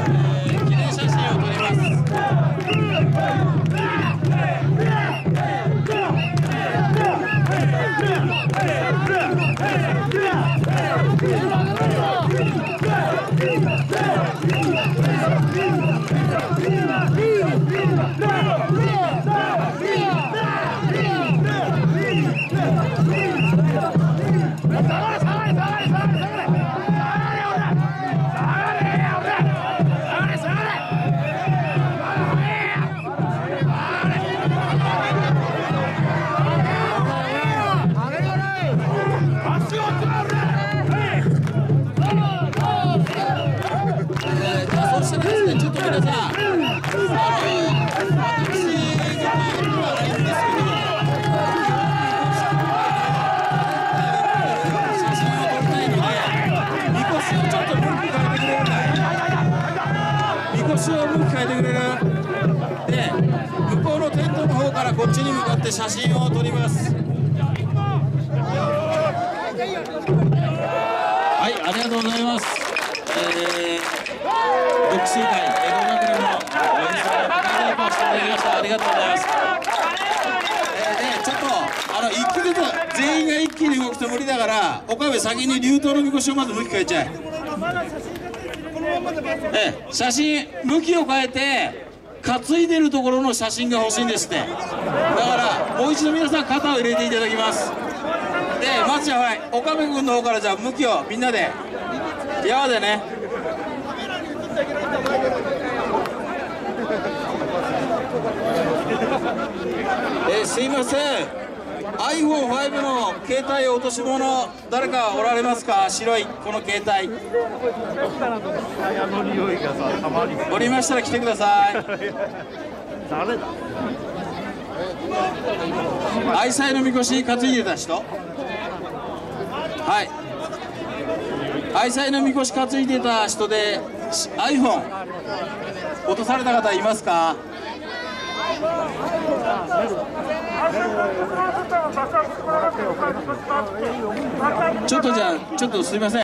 記念写真を撮ります。ちょっと皆さん、私、写真を撮りたいので、みこしをちょっと向き変えてくれるかい？みこしを向き変えてくれる？で、向こうのテントの方からこっちに向かって写真を撮ります。はい、ありがとうございます。独身会江戸学連の応援者の方々をしていただきました。ありがとうございます。で、ちょっと一気ずつ全員が一気に動くと無理だから、岡部先に流頭のみこしをまず向き変えちゃえ。写真向きを変えて担いでるところの写真が欲しいんですって。だからもう一度皆さん肩を入れていただきます。で、まずは岡部君の方からじゃあ向きをみんなで矢でね。すいません、 iPhone5 の携帯落とし物誰かおられますか？白いこの携帯おりましたら来てください。 誰だ？ 愛妻のみこし担いでた人、はい、愛妻のみこし担いでた人で iPhone 落とされた方いますか？ちょっとじゃあちょっとすいません。